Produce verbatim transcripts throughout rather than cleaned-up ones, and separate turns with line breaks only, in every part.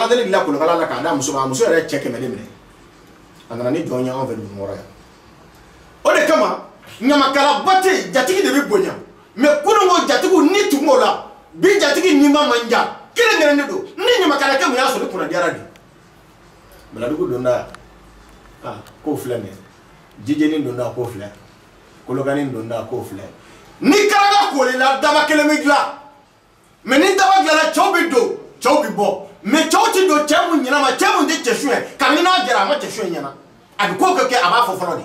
ala deli la ko kala la ka da muso ma muso yɛrɛ cɛ kɛmɛ de minɛ a nana ni jɔn ye an fɛ dugu wɔɔrɔ yan o de kama ɲamakala ba tɛ jatigi de bɛ bonya mais kununko jatigiw ni tun b'o la bi jatigi ni ma man ja kelen kelen de don ni ɲamakala kɛ mun y'a sɔrɔ kunna diyara de Baladugu donda ah ko filɛ nin jijeni donda ko filɛ kolokani donda ko filɛ ni kalaga kolila daba kelen bɛ dilan mais ni daba dilanna cɛw bɛ don cɛw bɛ bɔ mais cɛw ti don cɛ mun ɲɛnama cɛ mun tɛ cɛ su ye kabini n'a jɛra a ma cɛ su ye ɲɛna a bɛ ko kɛ kɛ a b'a fɔ fɔlɔ de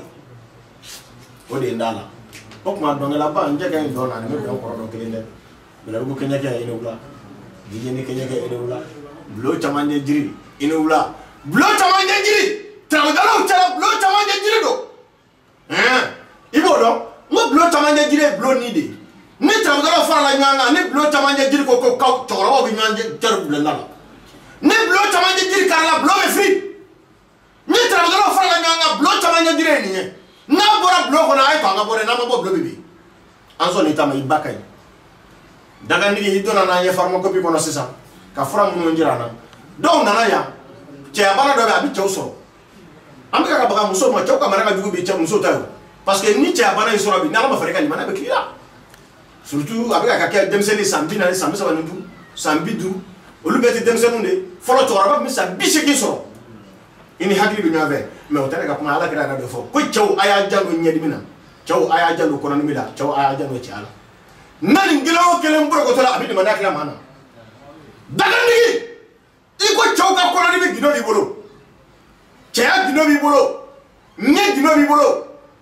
o de ye n da la o tuma dɔnkɛlaba n cɛ ka ɲi dɔn na nin bɛ bɛn kɔrɔ dɔn kelen dɛ Baladugu kɛɲɛkɛ i ni wula jijeni kɛɲɛkɛ i ni wula bulon caman ɲɛ jiri i ni wula bulon caman ɲɛ jiri taramagalaw cɛla bulon caman ɲɛ jiri don ɛn i b'o dɔn n ko bulon caman ɲɛ jiri ye bulon ni de ye ni taramagalaw farala ɲɔgɔn kan ni bulon caman ɲɛ jiri ko ko kaw cɛkɔrɔbaw bɛ ɲɔgɔn cɛ bulonda la ni bulon caman ɲɛ jiri karila bulon bɛ firi ni taramagalaw farala ɲɔgɔn kan bulon caman ɲɛ jiri ye nin ye n'a bɔra bulon kɔnɔ a ye to an ka bɔ dɛ n'a ma bɔ bulon bɛ bin an sɔn nin ta ma i ba ka ɲi dagandigi i donna n'an ye pharmacopée kɔnɔ sisan ka fura minnu jira an na dɔw nana yan cɛya bana dɔ bɛ a bɛ cɛw sɔrɔ an bɛ ka baga muso ma cɛw ka mara ka jugu bi cɛ muso ta ye parce que ni cɛya bana in sɔrɔ bi n'ala ma fara i ka limaniya bɛ k'i la surtout a bɛ ka kɛ denmisɛnnin san bi naani san bi saba ni duuru san bi duuru olu bɛɛ tɛ denmisɛnninw de fɔlɔ cɛkɔrɔba tun bɛ san bi seegin sɔrɔ i ni hakili bɛ ɲɔgɔn fɛ mais o tɛ ne ka kuma ala kira yɛrɛ de fɔ ko cɛw a y'a janto ɲɛdimi na cɛw a y'a janto kɔnɔdimi la cɛw a y'a janto cɛya la na nin kelen o kelen bɔrɔkɔtɔ la a bɛ limaniya tila maa na dagandigi i ko cɛw ka kɔnɔdimi gindo b'i bolo cɛya gindo b'i bolo ɲɛ gindo b'i bolo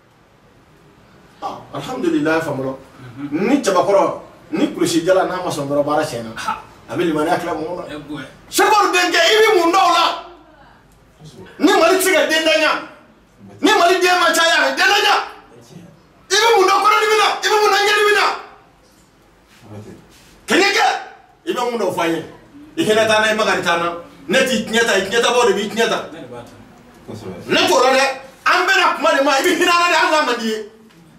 alhamdulilayi famɔlɔ ni cɛbakɔrɔ ni kulusi jala n'a ma sɔn dɔrɔn baara tiɲɛna a bɛ limaniya tila mɔgɔw la Sekoru denkɛ i bɛ mun dɔw la ni Mali tɛ se ka den daɲa ni Mali den ma caya a bɛ den daɲa i bɛ mun dɔn kɔnɔdimi na i bɛ mun dɔn ɲɛdimi na kɛɲɛkɛ i bɛ mun dɔn fɔ an ye i hinɛ taa na i makari taa na ne t'i tiɲɛ ta i tiɲɛ tabaaw de b'i tiɲɛ ta ne t'o la dɛ an bɛna kuma de ma i bɛ hinɛ an na dɛ hali n'a man di ye.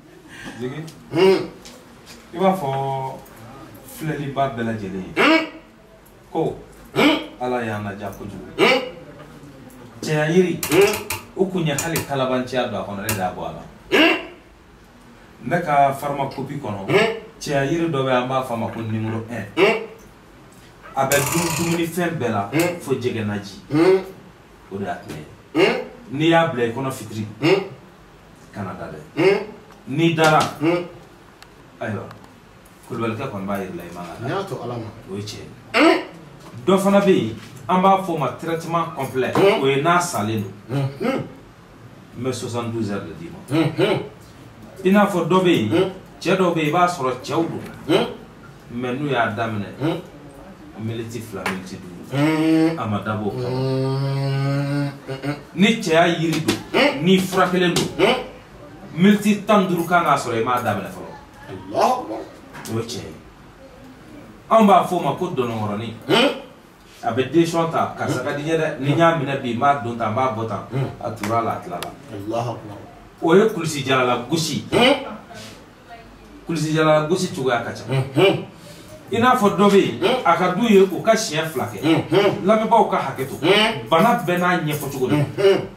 I b'a fɔ filɛliba bɛɛ lajɛlen ye ko ala y'an ladiya kojugu cɛya yiri o kun ye hali kalabanciya don a kɔnɔ ne de y'a bɔ a la ne ka pharmacopée kɔnɔ cɛya yiri dɔ bɛ an b'a fɔ a ma ko numéro un a bɛ dun dumunifɛn bɛɛ la fo jɛgɛ naji o de y'a tɛmɛ n'i y'a bila i kɔnɔ fitiri kana da dɛ n'i dara ayiwa kulubalikɛ kɔni b'a yiri la i man kan
n'a to ala ma
o ye tiɲɛ dɔ fana bɛ yen an b'a fɔ o ma traitement complet o ye n'a salen don n bɛ soixante-douze heures de d'i ma i n'a fɔ dɔ bɛ yen cɛ dɔw bɛ yen i b'a sɔrɔ cɛw don mais n'u y'a daminɛ militi fila militi duuru a ma dabɔ o kama ni cɛya yiri don ni furakɛlen don militi tan duuru kan k'a sɔrɔ i m'a daminɛ fɔlɔ o ye tiɲɛ ye anw b'a fɔ o ma ko dɔnɔkɔrɔnin a bɛ décision ta karisa ka di n ye dɛ ni n y'a minɛ bi n b'a don tan n b'a bɔ tan a tura la a tilala o ye kulisi jalala gosi kulisi jalala gosi cogoya ka ca i n'a fɔ dɔ bɛ yen a ka d'u ye u ka siɲɛ fila kɛ lamɛnbaaw ka hakɛ to bana bɛɛ n'a ɲɛfɔcogo don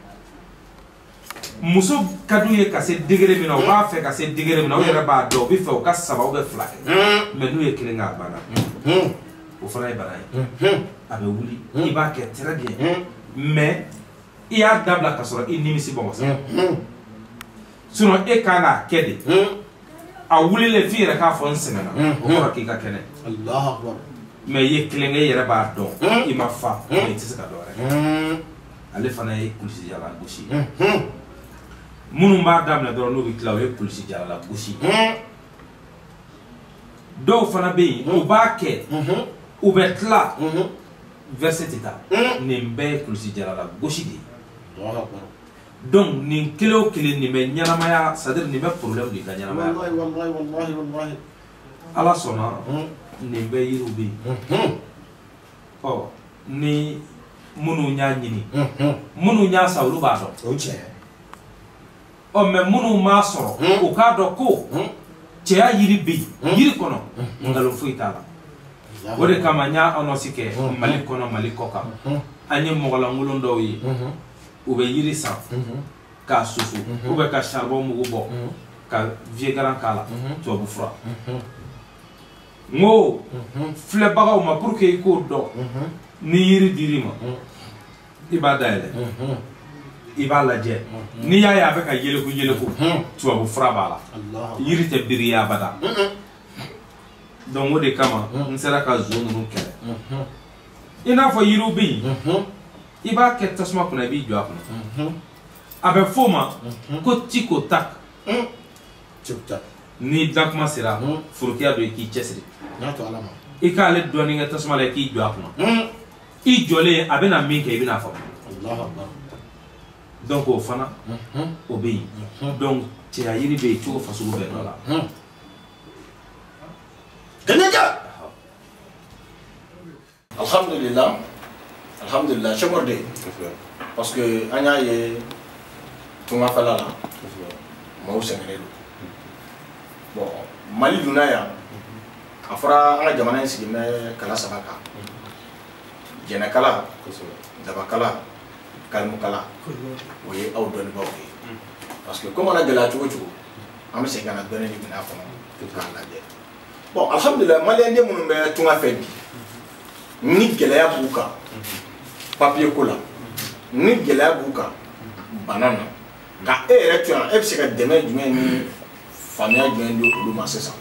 muso ka d'u ye ka se degré min na u b'a fɛ ka se degré min na u yɛrɛ b'a dɔn u bɛ fɛ u ka saba ou bien fila kɛ mais n'u ye kelen k'a banna o fana ye bana ye a bɛ wuli i b'a kɛ très bien mais i y'a dabila ka sɔrɔ i nimisi bɔ wasa sinon e kan k'a kɛ de a wulilen f'i yɛrɛ k'a fɔ n sɛgɛnna o kɔrɔ k'i ka kɛnɛ mais i ye kelen kɛ i yɛrɛ b'a dɔn i ma fa mais i tɛ se ka dɔ wɛrɛ ale fana ye kulisi jala gosi minnu b'a daminɛ dɔrɔn n'u bɛ tila o ye kulisi jalala gosi dɔw fana bɛ yen u b'a kɛ u bɛ tila verset tɛ taa nin bɛɛ ye kulisi jalala gosi de ye donc nin kelen o kelen nin bɛ ɲɛnamaya c'est à dire nin bɛ problème de i ka ɲɛnamaya ala sɔnna nin bɛɛ yiriw bɛ yen ɔ ni minnu y'a ɲini minnu y'a san olu b'a dɔn ɔ mais minnu m'a sɔrɔ u k'a dɔn ko cɛya yiri bɛ yen yiri kɔnɔ nkalon foyi t'a la o de kama nya onosi ke mali kono mali koka anye mogala ngulon do yi o be yiri san ka susu o be ka charbon mugo bo ka vie garan kala to bu fra ngo fle bagaw ma pour que ko do ni yiri dirima ibada ele ibala je ni ya ya be ka yele ko yele ko to bu fra bala yiri te biriya bada donc o de kama n sera ka zo nunu kɛlɛ i n'a fɔ yiriw bɛ yen i b'a kɛ tasuma kunna i b'i jɔ a kunna a bɛ f'o ma ko tiko tak ni dakuma sera forokiya don i k'i cɛsiri i k'ale dɔɔni kɛ tasuma la i k'i jɔ a kunna i jɔlen a bɛna min kɛ i bɛna fɔ donc o fana o bɛ yen donc cɛya yiri bɛ yen cogo fasugu bɛɛ dɔ la.
Alhamdulillah, alhamdulillah, je m'en dis parce que anya ye tunga fala la, mau sengene bon Mali dunaya, afra anga jamana sigi me kala sabaka, jena kala, daba kala, kalmu kala, oye au doni ba oye, parce que comme on a de la tuo tuo, ame segana doni ni bina fama, kala de. Bon, alhamdulillah, Malien de munu me tunga fendi. Ni gɛlɛya b'u kan papier ko la ni gɛlɛya b'u kan bana na nka e yɛrɛ to yan e bɛ se ka dɛmɛ jumɛn ni faamuya jumɛn di olu ma sisan.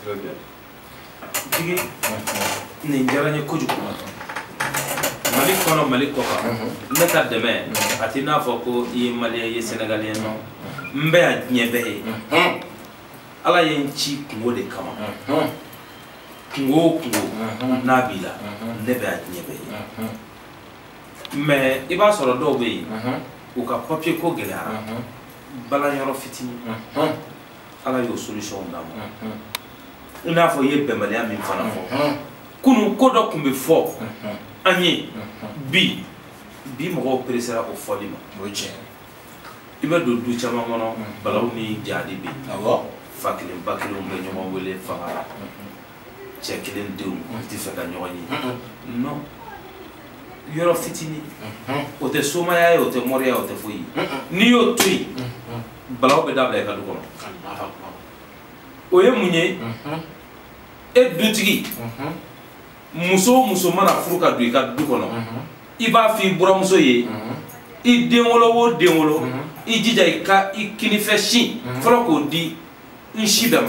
Jigi nin diyara n ye kojugu Mali kɔnɔ Mali kɔ kan ne ka dɛmɛ a tɛ n'a fɔ ko i ye Malien ye Sénégalien nɔ n bɛ yan diɲɛ bɛɛ ye Ala ye n ci kungo de kama. Kungo kungo n'a b'i la ne bɛ a diɲɛ bɛɛ ye mais i b'a sɔrɔ dɔw bɛ yen u ka papier ko gɛlɛyara balanyɔrɔ fitinin Ala y'o solution d'a ma i n'a fɔ i ye bɛnbaliya min fana fɔ kunun ko dɔ tun bɛ fɔ an ye bi bi mɔgɔw peresera o fɔli ma i bɛ don du caman kɔnɔ balawu ni jadi bɛ yen fa kelen ba kelen bɛ ɲɔgɔn wele fanga la cɛ kelen denw tɛ fɛ ka ɲɔgɔn ye non yɔrɔ fitinin o tɛ somaya ye o tɛ mɔriya o tɛ foyi ye n'i y'o to yen balawu bɛ dabila i ka du kɔnɔ o ye mun ye e dutigi muso o muso mana furu ka don i ka du kɔnɔ i b'a fɔ i buramuso ye i den wolo o den wolo i jija i ka i kinifɛ sin fɔlɔ k'o di n si bɛɛ ma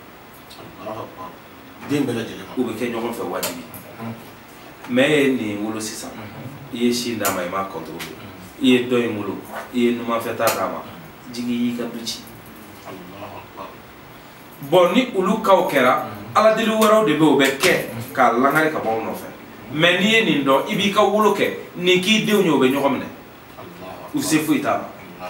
den bɛɛ lajɛlen ma
u bɛ kɛ ɲɔgɔn fɛ wajibi mais e ye nin wolo sisan i ye sin d'a ma i m'a contrôler i ye dɔ in wolo i ye numanfɛta d'a ma jigi y'i ka du ci bon ni olu kaw kɛra ala deli wɛrɛw de bɛ o bɛ kɛ k'a langari ka bɔ aw nɔfɛ mais n'i ye nin dɔn i b'i ka wolo kɛ nin k'i denw ye o bɛ ɲɔgɔn minɛ u se foyi t'a la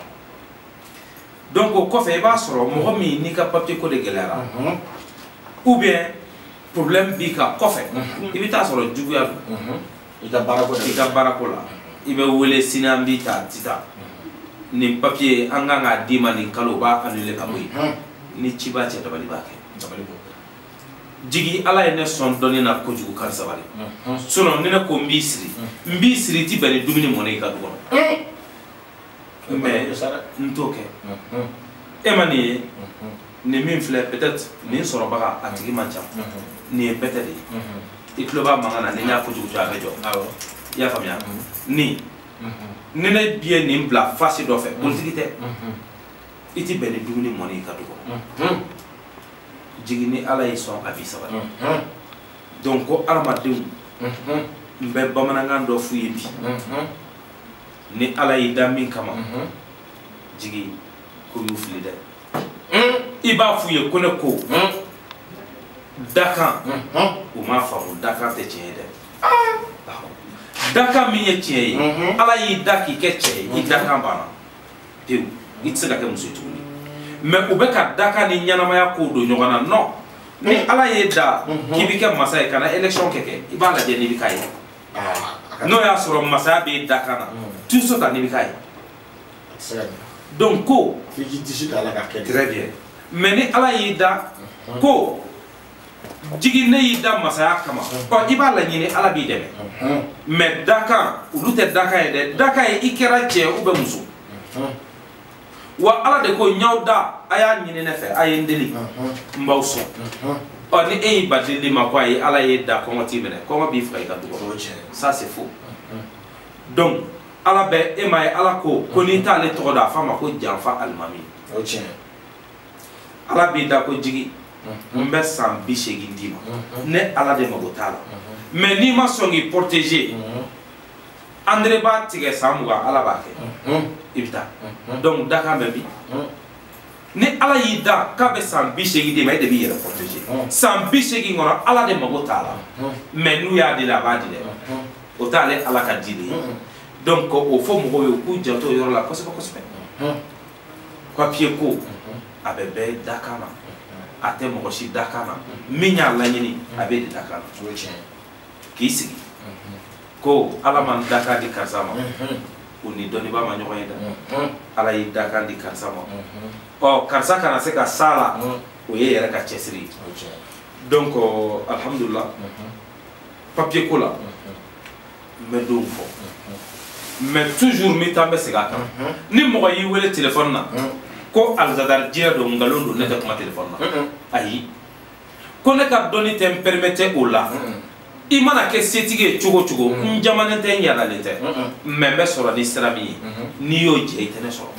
donc o kɔfɛ i b'a sɔrɔ mɔgɔ min n'i ka papier ko de gɛlɛyara ou bien problème b'i kan kɔfɛ i bɛ taa sɔrɔ juguya don
i ka baarako
i ka baarako la i bɛ wele sini an b'i ta sisan nin papier an kan k'a d'i ma nin kalo o b'a annuler ka bɔ yen ni ci b'a cɛ dabali b'a kɛ jigi ala ye ne sɔn dɔnni na kojugu kari sabali sinon ni ne ko n b'i siri n b'i siri ti bɛn ni dumuni mɔnɛ i ka du kɔnɔ mais n t'o kɛ e ma nin ye nin min filɛ peut-être nin sɔrɔbaga a tigi man ca nin ye bɛtɛ de ye i tulo b'a mankan na ni n y'a kojugu jɔ a bɛ jɔ i y'a faamuya nin ni ne ye nin bila fasi dɔ fɛ politiki tɛ i ti bɛn ni dumuni mɔnɛ i ka du kɔnɔ jigi ni ala y'i sɔn a b'i sabali donc ko adamadenw n bɛ bamanankan dɔ f'u ye bi ni ala y'i da min kama jigi ko y'u fili dɛ i b'a f'u ye ko ne ko dakan u m'a faamu dakan tɛ tiɲɛ ye dɛ dakan min ye tiɲɛ ye ala y'i da k'i kɛ cɛ ye i dakan banna pewu i tɛ se ka kɛ muso ye tuguni mais u bɛ ka dakan ni ɲɛnamaya kow don ɲɔgɔn na non ni ala y'e da k'i bɛ kɛ masa ye ka na élection kɛ kɛ i b'a lajɛ n'i bɛ k'a ye n'o y'a sɔrɔ masaya b'e dakan na tout ce temps n'i bɛ k'a ye donc ko très bien mais ni ala y'i da ko jigi ne yi da masaya kama ko iba la nyini ala bi deme mais daka ulu te daka e de daka e ikera che ube muso wa ala de ko nyawda aya nyini ne fe aye ndeli mbawso o ni e badili ma ko aye ala ye da ko ngoti bene ko ma bi fa ika do ça c'est faux donc ala be e may ala ko ko ni ta le to da fama ko janfa almami o chen ala bi da ko jigi mbe san bi shegi ndima ne ala de magotala mais ni ma songi protéger André ba tige samuga ala ba ke ibta donc daka be bi ni ala yida ka be san bi shegi de may de bi yera protéger san bi shegi ngona ala de magotala mais nous ya de la ba de o tale ala ka dile donc au fond mo yo ku janto yor la ko se ko se ko pied ko abebe dakama ate mo shi dakama minya la nyini abe de dakama ki sigi ko ala man daka di karsama uni doni ba ma nyoy da ala yi daka di karsama o karsa kana se ka sala o ye yere ka chesri donc alhamdulillah papier ko la me do fo mais toujours mi tambe sigata ni mo yi wele téléphone na ko alzadar jira do ngalondo ne ta téléphone na ayi ko ne ka doni tem permettre o la imana ke setige chugo chugo njamane te nyala lete membe soro ni strami ni yo je itene soro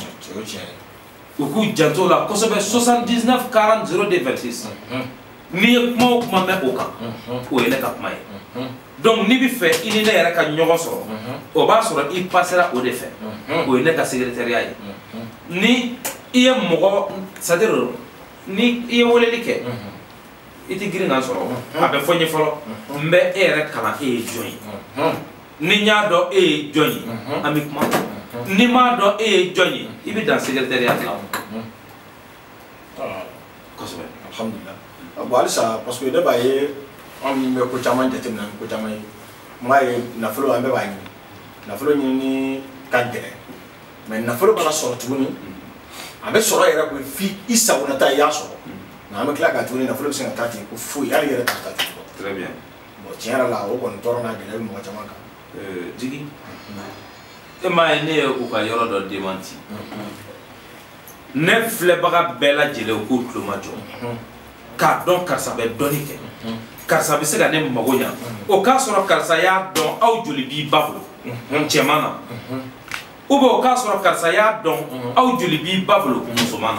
ku janto la ko sobe soixante-dix-neuf quarante zéro deux vingt-six ni mo kuma me oka o ele ka kuma donc ni bi fait il ne yera ka nyogo soro o ba soro il passera au défait o ele ka secrétariat ni iye mogo c'est-à-dire ni iye wole like iti girin an soro abe fonye folo mbe ere kala e joyi ni nya do e joyi amikma ni ma do e joyi ibi dans secrétariat la ko sobe
alhamdulillah abo alisa parce que de baye on me ko chama de temna ko chama mai na folo ambe ba ni na folo ni ni kadere mais na folo bala soro tuni abe soro era ko fi isa wona ta ya soro na me kla ka tuni na folo singa tati ko fu ya yere ta tati
très bien
bon tiara la o kon torna de mo chama ka
euh jigi e mai ne o ka yoro do démenti ne fle baga bela jele ko kloma jo ka don karsa be donike karsa be se ga ne magonya o ka soro karsa ya don aw joli bi bablo chemana o bo ka soro karsa ya don aw joli bi bablo musumana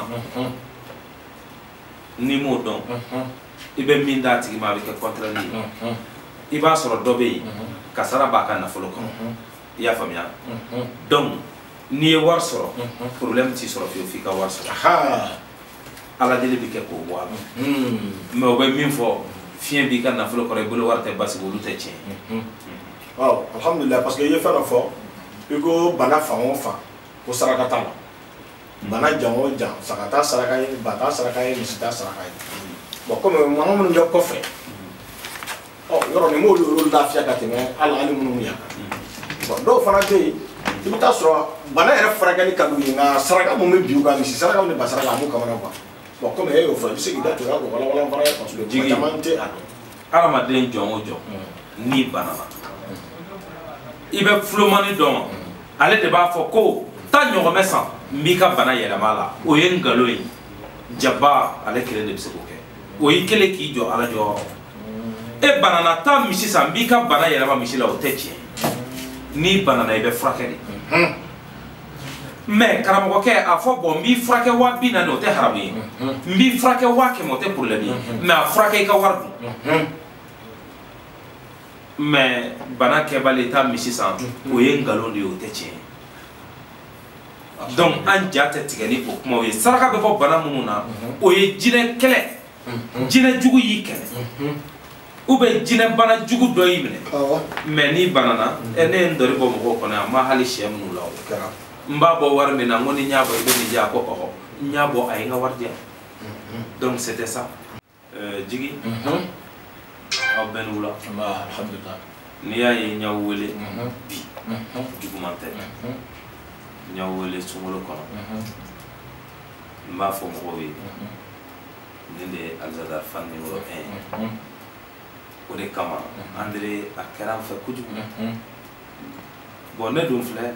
ni mo don ibe min da tigi ma be ke contraire ni iba soro dobe kasara ba ka na folo ko ya famia donc ni war soro problème ti soro fi fi ka war soro
ha
ala dele bi ke ko wa hmm me o be min fo fien bi ka na folo ko re bolo warte basi bolu te chen
waaw alhamdulillah parce que ye fa na fo iko bana fa on fa ko saraka ta bana jango jang sakata saraka yi bata saraka yi misita saraka yi bon comme maman mun yo ko fe oh yoro ni mo lu la fia ka teme ala ali mun ya bon do fana te ibita so bana era fraga ni kadu nga saraka mo me biu ga misi saraka mo ba saraka mo kamana ba bon comme e yo fa bisi ida to ko wala wala fara parce que jamante ado
ala ma den jongo jo ni banana ibe flomani don ale de ba fo ko ta nyogo mesa mbika bana yela mala o yen galo yi jaba ale kele de bisoko ke o yi kele ki jo ala jo e banana ta misi sa mbika bana yela ma misi la o techi ni banana ibe frake di mais karamo ke a fo bon mbi frake wa bi na no te harabi mbi frake wa ke mo te problème mais frake ka wardu mais bana ke baleta misi sa o yen galo de o techi donc an jate tigani o kuma o ye saraka be fo bana munu na o ye jine kele jine jugu yi kele ou be jine bana jugu do yi mine mais ni banana ene ndori bo mo ko na ma hali shem nu law mba bo war mi na ngoni nyabo be ni ja ko ko nyabo ay nga war dia donc c'était ça euh jigi aw ben wula
ma alhamdulillah
ni ya ye nyaw wele bi jugu mante nyaw wele sumolo kono mba fo mo wi nin de Alzadar fan numéro un o de kama André a kɛra an fɛ kojugu bon ne dun filɛ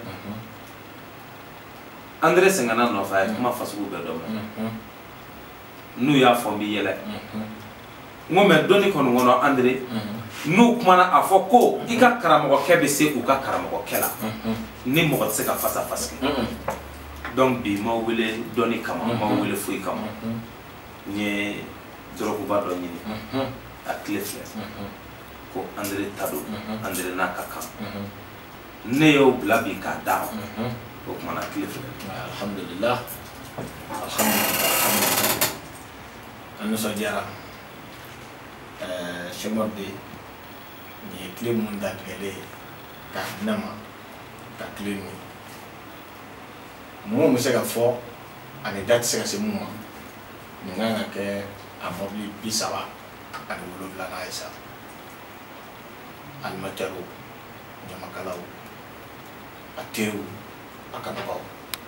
André sɛgɛnna nɔfɛ a ye kuma fasugu bɛɛ dɔn n'u y'a fɔ n bɛ yɛlɛ n ko mɛ dɔnni kɔni kɔnɔ André n'u kumana a fɔ ko i ka karamɔgɔkɛ bɛ se u ka karamɔgɔkɛ la ni mɔgɔ tɛ se ka fasa fasi donc bi ma wele dɔnni kama ma wele foyi kama n ye dɔrɔguba dɔ ɲini a tile filɛ ko André ta don André n'a ka kan ne y'o bila bi k'a d'a ma o kumana tile filɛ
alhamdulillah alhamdulillah an nisɔndiyara Sɛmɔri de nin ye tile minnu datigɛlen k'a di ne ma ka tile min mun bɛ se ka fɔ ani da tɛ se ka se mun ma nin kan ka kɛ a mɔbili bi saba ani wolonwula n'a ye sa animatɛriw ɲamakalaw a teriw a kanubaaw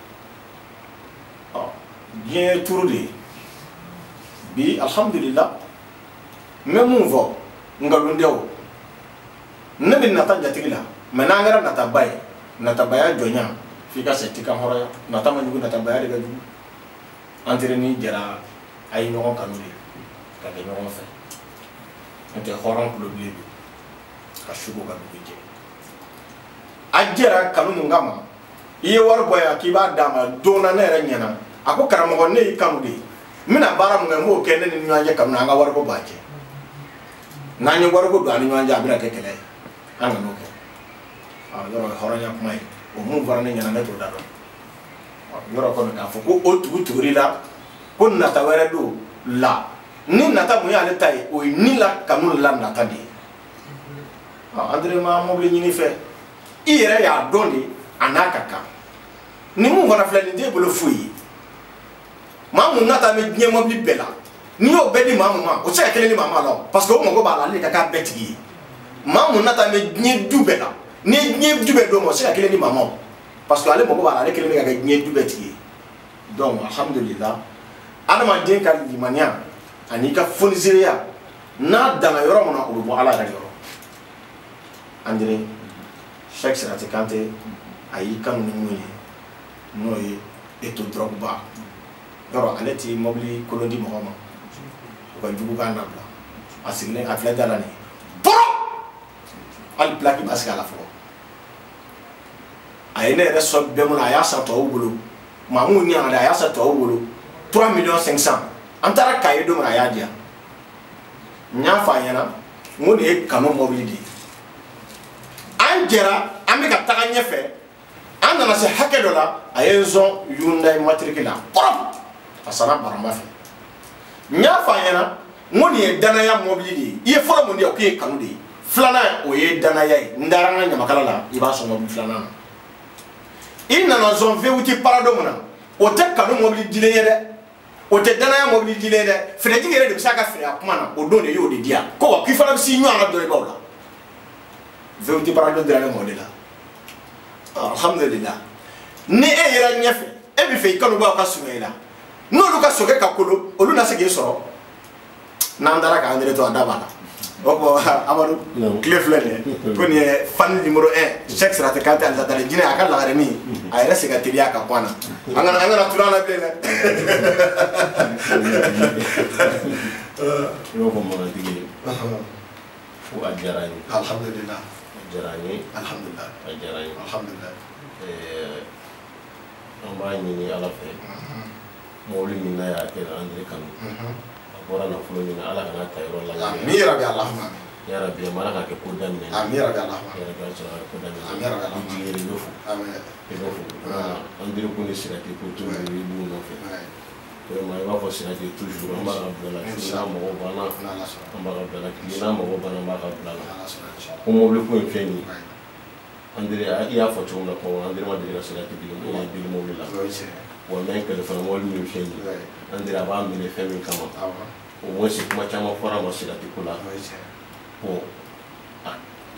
ɔ diɲɛ ye turu de ye bi alhamdulillah n bɛ mun fɔ nkalondenw ne bɛ nata jatigi la mɛ n'an kɛra nataba ye natabaya jɔnya f'i ka se t'i ka hɔrɔnya nata ma jugu natabaya de ka jugu an tere ni jɛra a ye ɲɔgɔn kanu de ka kɛ ɲɔgɔn fɛ n'o tɛ hɔrɔn tulo bilen don ka sugo ka dugu jɛ a jɛra kanu mun kama i ye wari bɔ yan k'i b'a d'a ma don na ne yɛrɛ ɲɛna a ko karamɔgɔ ne y'i kanu de ye n bɛna baara mun kɛ n b'o kɛ ne ni ɲɔgɔn cɛ kanu na an ka wari ko b'a cɛ n'an ye wari ko don an ni ɲɔgɔn cɛ a bɛna kɛ kɛlɛ ye an ka n'o kɛ yɔrɔ hɔrɔnya kuma ye o mun fɔra ne ɲɛna ne t'o da dɔn yɔrɔ kɔni k'a fɔ ko o tugu tuguri la ko nata wɛrɛ don la ni nata mun y'ale ta ye o ye ni la kanu la nata de ye André ma mɔbili ɲini fɛ i yɛrɛ y'a dɔn de a n'a ka kan ni mun fana filɛ nin t'e bolo foyi ye maa mun nata bɛ diɲɛ mɔbili bɛɛ la n'i y'o bɛɛ di maa mun ma o tɛ se ka kelen di maa ma la parce que o mago b'a la ale ka k'a bɛɛ tigi ye maa mun nata bɛ diɲɛ du bɛɛ la ni diɲɛ du bɛɛ d'o ma o tɛ se ka kelen di maa ma parce que ale mago b'a la ale kelen bɛ ka kɛ diɲɛ du bɛɛ tigi ye donc alhamdulillah adamaden ka limaniya ani ka fonisereya n'a danna yɔrɔ min na o bɛ bɔ ala yɛrɛ yɔrɔ André Cheikh Sirati Kante a y'i kanu ni mun ye n'o ye eto dɔrɔguba yɔrɔ ale ti mɔbili kolon di mɔgɔ ma u ka jugu k'an dabila a sigilen a filɛ da la nin ye bɔrɔ hali pilaki ma sigi a la fɔlɔ a ye ne yɛrɛ sɔn bɛɛ mun na a y'a san tɔw bolo maa mun ɲana dɛ a y'a san tɔw bolo trois millions cinq cents an taara Kaye don min a y'a di yan n y'a fɔ a ɲɛna n ko nin ye kanu mɔbili de ye an jɛra an bɛ ka taga ɲɛfɛ an nana se hakɛ dɔ la a ye n sɔn Hyundai matricule la pɔrɔp a sara barama fɛ n y'a fɔ a ɲɛna n ko nin ye danaya mɔbili de ye i ye fɔlɔ mun di yan k'o ye kanu de ye filanan o ye danaya ye n dara an ka ɲamakala la i b'a sɔn mɔbili filanan na i nana sɔn V W T para don min na o tɛ kanu mɔbili dilen ye dɛ o tɛ danaya mɔbili dilen ye dɛ finɛtigi yɛrɛ de bɛ se a ka feere a kuma na o don de y'o de di yan ko wa k'i fana bɛ s'i ɲɔgɔn na dɔnnibaw la V W T para don dira ne mɔ de la alhamdulillah ni e yɛrɛ ɲɛfɛ e bɛ fɛ i kanubaw ka sɔrɔ i la n'olu ka sokɛ ka kolo olu na se k'i sɔrɔ n'an taara k'an yɛrɛ to a da b'a la o ko Amadu tile filɛ nin ye ko nin ye fan numéro un Cheikh Sirati Kante Alzadar jinɛ a ka lagare min a yɛrɛ se ka teliya ka bɔ an na an kana an kana tulu an na bilen dɛ
i b'a fɔ mɔnatigi ye fo a diyara n ye
alhamdulillah
a diyara n ye
alhamdulillah
a diyara n ye
alhamdulillah
an b'a ɲini Ala fɛ mɔbili min n'a y'a kɛ André kanu a bɔra nafolo min na Ala kana ta yɔrɔ la
amin ya rabbi allahumma amin
ya rabbi Ala ka kɛ ko daminɛ
amin ya rabbi allahumma
ya rabbi sɔrɔ ko daminɛ
amin ya rabbi
i jigin i bɛ fo
amin
i bɛ fo André ko ni Sirati ko toujours i b'u nɔfɛ vraiment i b'a fɔ Sirati toujours an b'a ka bila la su n'a mago banna an b'a ka bila la tile n'a mago banna an b'a ka bila la ko mɔbili ko in filɛ nin ye André i y'a fɔ cogo min na kɔngɔ André ma deli ka Sirati deli o ye deli mɔbili la wa mɛ kɛlɛ fana mɔbili min filɛ nin ye André a b'a minɛ fɛn min kama o moins kuma caman fɔra a ma Sirati ko la bon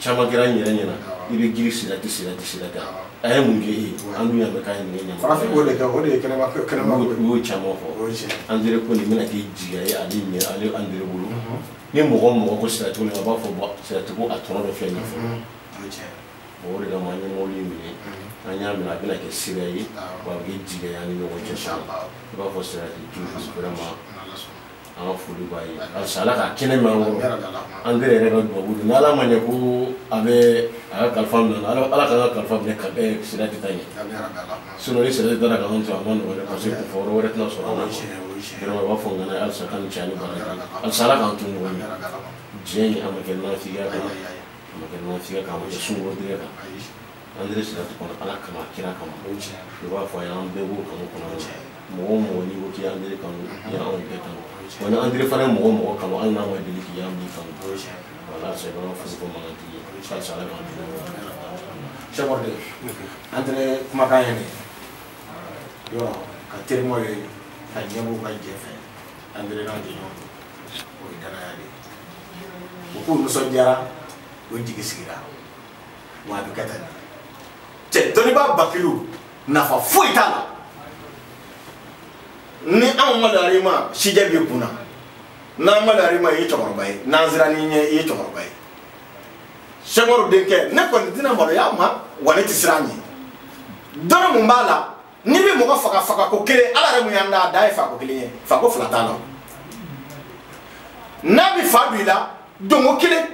caman kɛra n yɛrɛ ɲɛna i bɛ giri sira tɛ sira tɛ sira tɛ a ye mun kɛ e ye an dun y'a mɛn k'a ye nin ɲɛma
farafin o de kɛ o de ye kɛnɛma kɛnɛma
u y'o caman fɔ an dirait ko nin bɛna kɛ jigiya ye ale ɲɛ ale an dirait bolo ni mɔgɔ o mɔgɔ ko siratigiw a b'a fɔ siratigiw a tɔnɔ dɔ filɛ nin fɔ o de kama an ye mobili minɛ an y'a minɛ a bɛna kɛ sira ye wa a bɛ kɛ jigiya an ni ɲɔgɔn cɛ i b'a fɔ siratigi toujours vraiment an ka foli b'a ye halisa ala ka kɛnɛ min an kɔrɔ an tɛ yɛrɛ ka dubabu don n'ala ma ɲɛ ko a bɛ a ka kalifa minɛ ala ala ka kalifa minɛ ka bɛɛ sira tɛ taa ɲɛ sinon ni sira tɛ taa ka anw to a ma nɔgɔn dɛ parce que kunfɔ wɛrɛ wɛrɛ tɛna sɔrɔ an na vraiment u b'a fɔ n kana halisa k'an ni cɛ ni baara kɛ halisa ala k'an to ɲɔgɔn ye diɲɛ in a ma kɛ nafigiya kan a ma kɛ nafigiya kan a ma kɛ sunkɔrɔtigɛ kan an tɛ sirati kɔnɔ ala kama kira kama i b'a fɔ a y'an bɛɛ b'o kanu kɔnɔ mɔgɔ o mɔgɔ n'i ko k'i y'an deli kanu i y'anw bɛɛ kanu wa ni an deli fana mɔgɔ o mɔgɔ kanu hali n'a ma deli k'i y'an b'i kanu wala halisa i b'an fo ko mankantigi ye halisa ala k'an to
Cheikh an tɛ kumakan ye dɛ yɔrɔ ka terimɔ ye ka ɲɛbɔ ka jɛ fɛ an tɛ n'a jɛ ɲɔgɔn o ye danaya de ye u k'u nisɔndiyara o jigi sigira wa a bɛ kɛ tan cɛ dɔnnibaa ba kilo nafa foyi t'a la ni anw ma lari ma sijɛ b'i kunna n'an ma lari ma i ye cɛkɔrɔba ye n'an sera n'i ɲɛ i ye cɛkɔrɔba ye Senghor denkɛ ne kɔni tɛna maloya ma wa ne tɛ siran ɲɛ dɔnni mun b'a la n'i bɛ mɔgɔ faga faga ko kelen ala yɛrɛ mun y'an da a da ye fako kelen ye fako fila t'a la n'a bɛ fa don i la donko kelen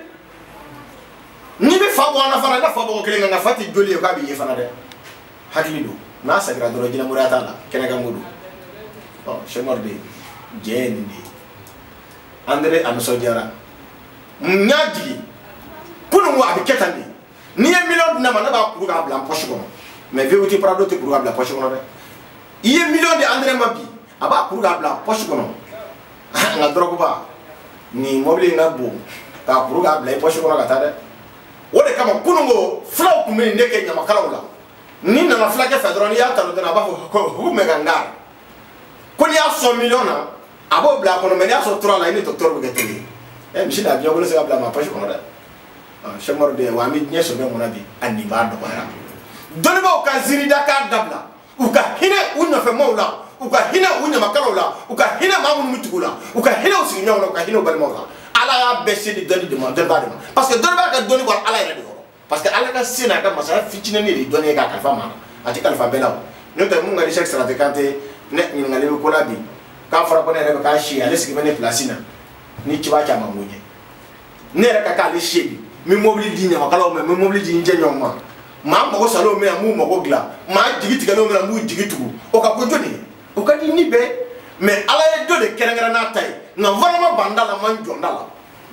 n'i bɛ fa bɔ an na fana i ka fa bɔ kelen kan nka fa tɛ joli ye k'a b'i ye fana dɛ hakili don n'a sagira dɔrɔn jinɛmɔrɔya t'a la kɛnɛkan ko don ɔ Senghor de jɛ ye nin de ye an tɛ a nisɔndiyara n y'a jigin kunun a bɛ kɛ tan de n'i ye miliyɔn di ne ma ne b'a kuru k'a bila n pɔsi kɔnɔ mais V O T Prado tɛ kuru k'a bila pɔsi kɔnɔ dɛ i ye miliyɔn di André ma bi a b'a kuru k'a bila pɔsi kɔnɔ nka dɔrɔguba nin mɔbili in ka bon k'a kuru k'a bila i pɔsi kɔnɔ ka taa dɛ o de kama kunun ko fulaw tun bɛ nin de kɛ ɲamakalaw la n'i nana fulakɛ fɛ dɔrɔn n'i y'a ta dɔrɔn a b'a fɔ ko hu mɛ ka n da ko n'i y'a sɔn miliyɔn na a b'o bila a kɔnɔ mais n'i y'a sɔn tura la i ni docteur bɛ kɛ kelen ye ɛ misi da avion bolo se ka bila ma pɔsi kɔnɔ dɛ Senghor de wa mi ɲɛ sɔbɛ mun na bi a nin b'a dɔgɔya dɔnnibaaw ka ziirida k'a dabila u ka hinɛ u nɔfɛmaaw la u ka hinɛ u ɲamakalaw la u ka hinɛ maa minnu bɛ tugu la u ka hinɛ u sigiɲɔgɔnw la u ka hinɛ u balimaw la ala y'a bɛɛ se di dɔnni de ma dɔnnibaa de ma parce que dɔnnibaa ka dɔnni bɔra ala yɛrɛ de kɔrɔ parce que ala ka se n'a ka masaya fitinin de ye dɔnni ye k'a kalifa maa a tɛ kalifa bɛɛ la o n'o tɛ mun ka di Cheikh Sarate Kante ne ɲininkali bɛ ko la bi k'a fɔra ko ne yɛrɛ bɛ k'a si ale sigi bɛ ne pilasi na ni ci b'a caman mun ye ne yɛrɛ ka k'ale se bi min mobili di ɲamakalaw ma min mobili di n jɛɲɔgɔn ma maa mago sal'o min na n b'u mago dilan maa jigi tigɛlenw min na n b'u jigi tugu o ka ko jɔnni ye o ka di ni bɛɛ mais ala ye dɔ de kɛrɛnkɛrɛn n'a ta ye nka n fana ma ban da la n ma n jɔ da la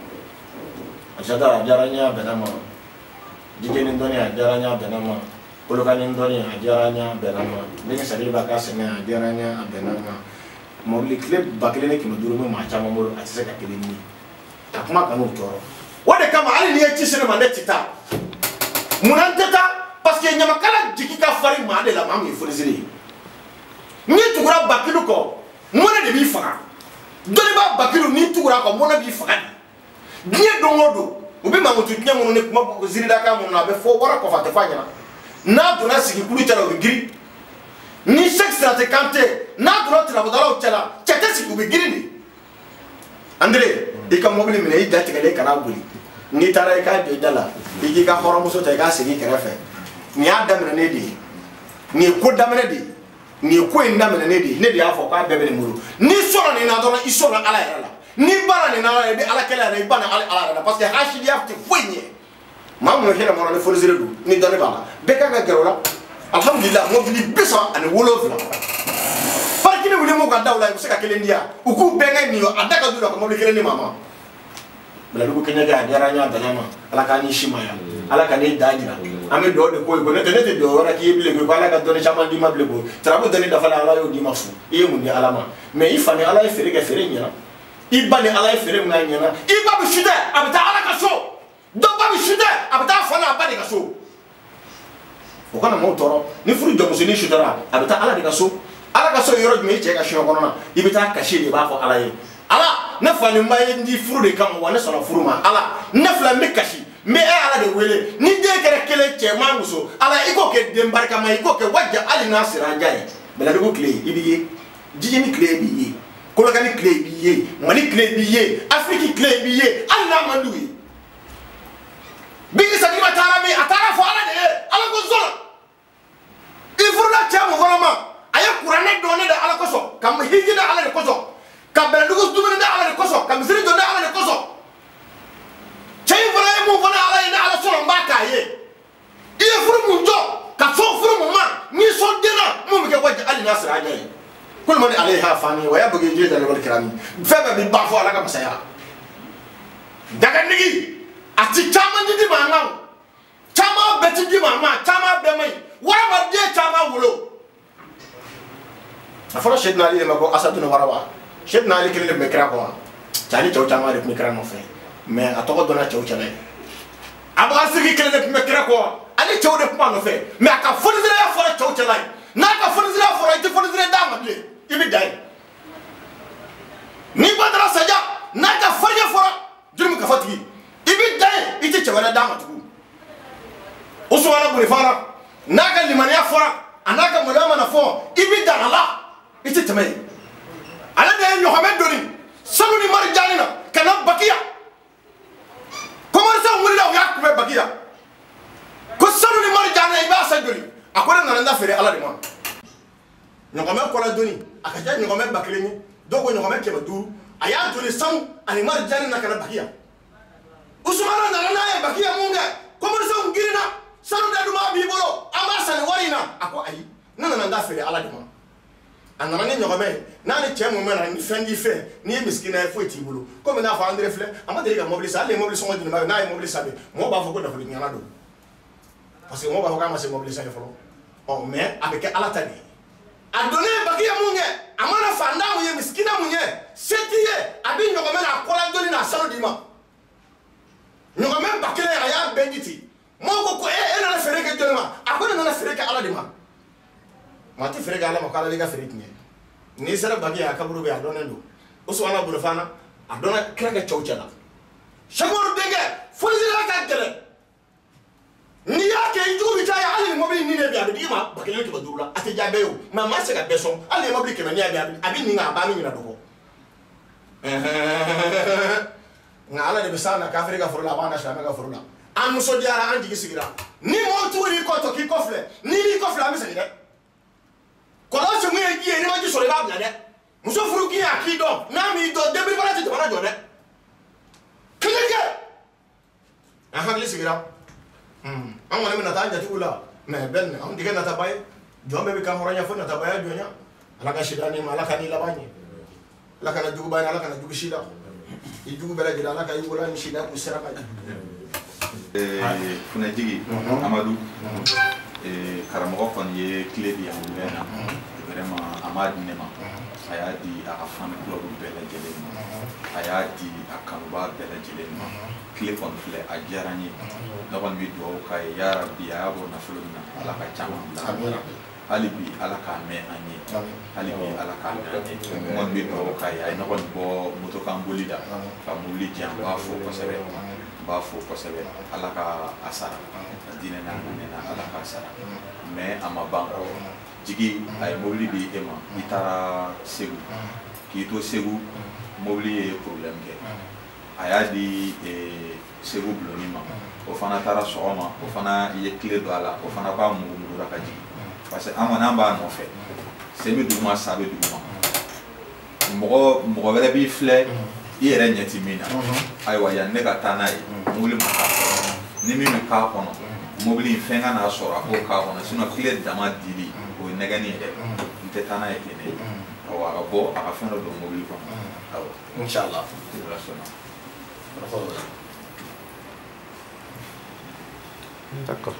a diyara a diyara n ye a bɛnna ma jijɛ ni dɔnni a diyara n ye a bɛnna ma kolokani dɔnni a diyara n ye a bɛnna ma ne sari b'a ka sɛgɛn a diyara n ye a bɛnna ma mobili tile ba kelen ni kɛmɛ duuru bɛ maa caman bolo a tɛ se ka kelen ni a kuma kan'o tɔɔrɔ o de kama hali n'i ye ci se ne ma ne tɛ taa munna n tɛ taa parce que ɲamakala jigi ka farin maa de la maa min ye fonisere ye n'i tugura bakilu kɔ mɔnɛ de b'i faga dɔnnibaa bakilu n'i tugura a kɔ mɔnɛ b'i faga de diɲɛ don o don u bɛ mankutu diɲɛ minnu ni kuma ziiridakan minnu na a bɛ fɔ wara kɔfɛ a tɛ fɔ a ɲɛna n'a donna sigi kulu cɛla u bɛ girin ni Cheikh Sarate Kante n'a donna tirabudalaw cɛla cɛ tɛ sigi u bɛ girin de André i ka mobili minɛ i da tigɛlen kana boli n'i taara i k'a jɔ i da la i k'i ka hɔrɔnmuso ta i k'a sigi i kɛrɛfɛ nin y'a daminɛ ne de ye nin ye ko daminɛ de ye nin ye ko in daminɛ ne de ye ne de y'a fɔ k'a bɛɛ bɛ nin bolo n'i sɔnna nin na dɔrɔn i sɔnna ala yɛrɛ la n'i banna nin na i bɛ ala kɛlɛ yɛrɛ i banna ala yɛrɛ la parce que hasidiya tɛ foyi ɲɛ maa mun hɛrɛ mɔna ni fonisere don ni dɔnni b'a la bɛɛ kan ka gɛrɛ o la alhamdulilah mobili bi saba ani wolonwula pariki ni wuli m'u ka daw la i bɛ se ka kelen di yan u k'u bɛn kɛ nin ye a da ka d'u la ka mobili kelen di maa ma Bilaliku Kɛɲɛkɛ a diyara n ye a bɛnna ma ala k'a ni si ma yan ala ka ne da jira an bɛ dugawu de k'o ye ko ne tɛ ne tɛ dugawu wɛrɛ k'i ye bilen ko ala ka dɔnni caman d'i ma bilen ko tarabu dɔnni dafalen ala y'o d'i ma fu i ye mun di ala ma mais i fa ni ala ye feere kɛ feere ɲɛna i ba ni ala ye feere min kɛ ɲɛna i ba bɛ su dɛ a bɛ taa ala ka so dɔ ba bɛ su dɛ a bɛ taa fa n'a ba de ka so o kana maaw tɔɔrɔ ni furu jɔmusonin sutara a bɛ taa ala de ka so ala ka so yɔrɔ jumɛn i cɛ ka soɲɛ kɔnɔ na i bɛ taa kasi de i b'a fɔ ala ye ala ne fa ni ba ye n di furu de kama wa ne sɔnna furu ma ala ne fila n bɛ kasi mais ala de wele ni de kere kele che manguso ala iko ke dem barka ma iko ke wajja ali nasira jay bela de ko clé ibiye jiji ni clé biye kolokani clé biye mali clé biye afriki clé biye alla manduwi bigi sakima tarami atara fo ala de ala ko zona il faut la chamo vraiment aya qur'ane donne da ala koso kam hijina ala de koso kam bela dugo dumene da ala de koso kam ziri donne ala de koso cey fana mu fana ala ina ala solo mbaka ye iye furu mu jo ka so furu mu ma ni so dena mu ke wajja ali nasir ajaye kul man alayha fani wa yabghi jida wal kirami faba bi bafo ala ka masaya daga nigi ati chama ndidi mama chama beti di mama chama be mai wara ma de chama wulo afara shedna ali ma ko asaduna warawa shedna ali kele me kra ko tani taw chama de me kra no fe mais a tɔgɔ dɔnna cɛw cɛla ye a b'a sigi kelen de tun bɛ kira kɔ ale cɛw de tun b'a nɔfɛ mais a ka fonisire fɔra cɛw cɛla ye n'a ka fonisire fɔra i tɛ fonisire d'a ma bilen i bɛ da ye n'i ba taara saja n'a ka fɔɲɛ fɔra jurumi kafa tigi i bɛ da ye i tɛ cɛ wɛrɛ d'a ma tugun o sɔgɔla boli fana n'a ka limaniya fɔra a n'a ka maloya mana fɔ i bɛ dan a la i tɛ tɛmɛ yen ale de ye ɲɔgɔnmɛ doni sanu ni marijani na ka na bakiya comment ça wulila o y'a kunbɛ bakiya ko sanu ni marijani i b'a sa joli a ko ne nana n da feere ala de ma ɲɔgɔnmɛ kɔla doni a ka ca ɲɔgɔnmɛ ba kelen ye dɔw ko ɲɔgɔnmɛ kɛmɛ duuru a y'a joli sanu ani marijani na ka na bakiya usumana nana n'a ye bakiya mun kɛ commerçant girinna sanu da duma b'i bolo an b'a san ni wari in na a ko ayi ne nana n da feere ala de ma a nana ni ɲɔgɔnmɛ n'a ni cɛ mun mɛna ni fɛn t'i fɛ n'i ye misikina ye foyi t'i bolo komi n'a fɔ André filɛ a ma deli ka mobili san hali ni mobili sɔngɔ di ma n'a ye mobili san bi mɔgɔw b'a fɔ ko nafolo ɲana don parce que mɔgɔw b'a fɔ k'a ma se mobili san ye fɔlɔ ɔ mais a bɛ kɛ ala ta de ye a donnen bakiya mun kɛ a mana fantan mun ye misikina mun ye se t'i ye a bɛ ɲɔgɔnmɛ n'a kɔla doni n'a sanu d'i ma ɲɔgɔnmɛ ba kelen a y'a bɛɛ di ten mɔgɔw ko ko e e nana feere kɛ jɔnni ma a ko ne nana feere kɛ ala de ma maa ti feere kɛ ala ma ko ala de ka feere tiɲɛ n'i sera bakiya a kaburu bɛ a dɔnnen don o sɔgɔla bolo fana a dɔnna kira kɛ cɛw cɛ la sɛkumaru denkɛ fonisira ka gɛlɛn n'i y'a kɛ i jugu bɛ caya hali ni mobili ni ne bɛ a bɛ d'i ma ba kelen kɛmɛ duuru la a tɛ diya bɛɛ ye o mais a ma se ka bɛɛ sɔn hali ni mobili kɛmɛ ni a bɛ a bɛ nin kan a b'a min ɲinɛ dɔgɔ nka ala de bɛ s'an na kafiri ka foro la a b'an na silamɛ ka foro la an nisɔndiyara an jigi sigira ni mɔgɔ tugu n'i kɔ tɔ k'i kɔfilɛ n'i b'i kɔfilɛ an bɛ segin dɛ kɔlɔsi mun ye ji ye n'i ma ji sɔrɔ i b'a bila dɛ muso furu k'i a k'i dɔn n'a m'i dɔn denbiri fana tɛ jamana jɔ dɛ kelen kɛ an hakili sigira an kɔni bɛ na taa an jatigiw la mais bɛɛ ni an tigɛ nataba ye jɔn bɛɛ bɛ kan hɔrɔnya fo natabaya jɔnya ala ka sida n'i ma ala ka n'i laban ɲɛ ala kana juguba ye ala kana jugu si la i jugu bɛɛ lajɛlen ala ka i wolo ni sida k'u sira ka ɲɛ.
Funajigi Amadu karamɔgɔ kɔni ye tile di yan wulɛ na vraiment a m'a di ne ma a y'a di a ka fan club bɛɛ lajɛlen ma a y'a di a kanuba bɛɛ lajɛlen ma tile kɔni filɛ a diyara n ye ne kɔni bɛ dugawu k'a ye ya rabi a y'a bɔ nafolo min na ala ka caman bila hali bi ala k'a mɛn an ye hali bi ala k'a mɛn an ye n kɔni bɛ dugawu k'a ye a ye ne kɔni bɔ motokan boli la ka mobili di yan n b'a fo kosɛbɛ n b'a fo kosɛbɛ ala ka a sara dinɛ n'a nana ala k'a sara mais a ma ban jigi a ye mobili di e ma i taara Segu k'i to Segu mobili ye problème kɛ a y'a di Segu buloni ma o fana taara sɔgɔma o fana ye tile don a la o fana b'a mugumugura ka jigin parce que an kɔni an b'a nɔfɛ sen bɛ duguma sa bɛ duguma mɔgɔ mɔgɔ wɛrɛ b'i filɛ i yɛrɛ ɲɛ ti min na ayiwa yan ne ka taa n'a ye mobili ma k'a kɔnɔ ni min bɛ k'a kɔnɔ mobili in fɛn ka n'a sɔrɔ a k'o k'a kɔnɔ sinon tile dama dili o ye nɛgɛnni yɛrɛ n tɛ taa n'a ye ten ne awɔ a ka bɔ a ka fɛn dɔ don mobili kɔnɔ awɔ
inchallah
ala sɔnna
d'accord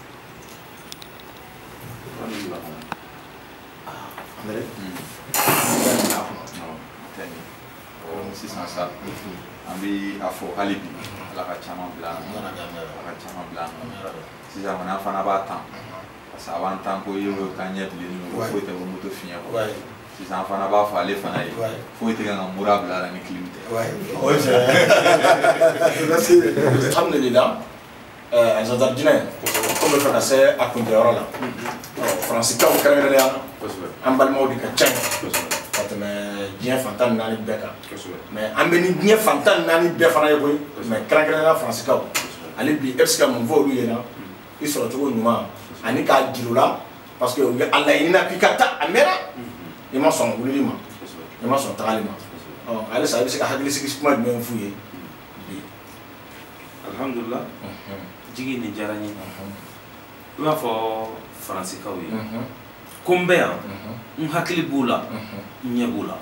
André
sisan sa an bɛ a fɔ hali bi ala ka caman bila ala ka caman bila sisan kɔni an fana b'a tan parce que a b'an tan ko ye k'an ɲɛ bilen ko foyi tɛ bɔ moto fiɲɛ kɔ sisan an fana b'a fɔ ale fana ye foyi tɛ kan ka mura bila a la ni clim tɛ
alhamdulillah Azazardinɛ ko bɛ fɛ ka se a kuncɛyɔrɔ la faransikanw kɛrɛnkɛrɛnnenya an balimaw de ka ca ka tɛmɛ diɲɛ fantan naani bɛɛ kan mais an bɛ ni diɲɛ fantan naani bɛɛ fana ye koyi mais kɛrɛnkɛrɛnnenya faransikanw ale bi e bɛ se ka mun fɔ olu ɲɛna i sɔrɔ cogo ɲuman ani k'a jira u la parce que u ye a laɲinina k'i ka taa a mɛnna i ma sɔn wulili ma i ma sɔn tagali ma halisa i bɛ se ka hakilisigi kuma jumɛn f'u ye bi.
Alhamdulillah jigi ni diyara n ye i b'a fɔ faransikaw ye ko n bɛ yan n hakili b'u la n ɲɛ b'u la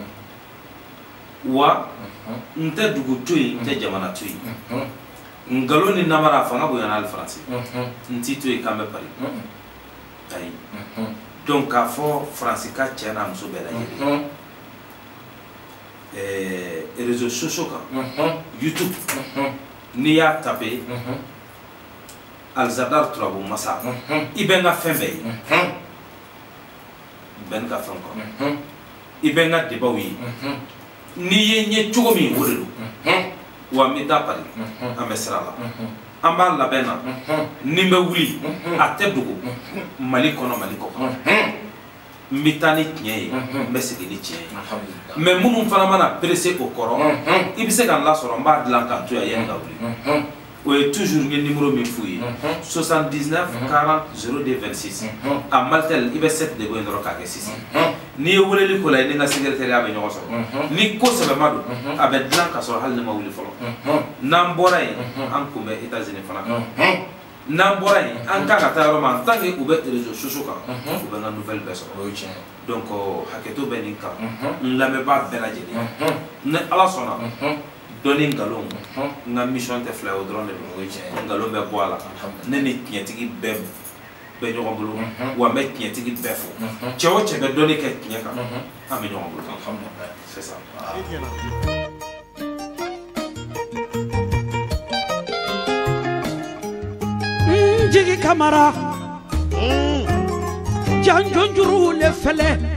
wa n tɛ dugu to yen n tɛ jamana to yen ngalon ni namara fanga bonyana hali faransi n t'i to yen k'an bɛ pari ayi donc k'a fɔ faransika cɛ n'a muso bɛɛ lajɛlen réseaux sociaux kan YouTube n'i y'a taper Alzadar Turabu Masa i bɛ n ka fɛn bɛɛ ye bɛ n ka fɛn kɔnɔ i bɛ n ka débatw ye n'i ye n ye cogo min o de don wa n bɛ taa pari an bɛ sira la an b'a labɛn na ni n bɛ wuli a tɛ dogo Mali kɔnɔ Mali kɔ kan n bɛ taa ni tiɲɛ ye n bɛ segin ni tiɲɛ ye mais minnu fana mana perese o kɔrɔ i bɛ se ka n lasɔrɔ n b'a dilan k'a to yan yanni ka wuli o ye toujours n ye numéro min f'u ye soixante-dix-neuf quarante zéro deux vingt-six a Maltel i bɛ sept de bɔ yen dɔrɔn k'a kɛ six n'i ye weleli ko la i ni n ka secrétaire bɛ ɲɔgɔn sɔrɔ ni ko sɛbɛma don a bɛ dilan ka sɔrɔ hali ne ma wuli fɔlɔ n'an bɔra yen an kun bɛ États-Unis fana kan n'an bɔra yen an kan ka taa yɔrɔ min en tant que u bɛ réseaux sociaux kan u bɛ n ka nouvelle bɛɛ sɔrɔ donc hakɛto bɛ nin kan n lamɛnbaa bɛɛ lajɛlen ni Ala sɔnna dɔnni nkalon n ka mission tɛ fila ye o dɔrɔn de don nkalon bɛ bɔ a la ne ni tiɲɛtigi bɛɛ bɛ ɲɔgɔn bolo wa n bɛ tiɲɛtigi bɛɛ fo cɛ o cɛ bɛ dɔnni kɛ tiɲɛ kan an bɛ ɲɔgɔn bolo c'est ça.
Jigi Kamara janjunjuru le fɛlɛ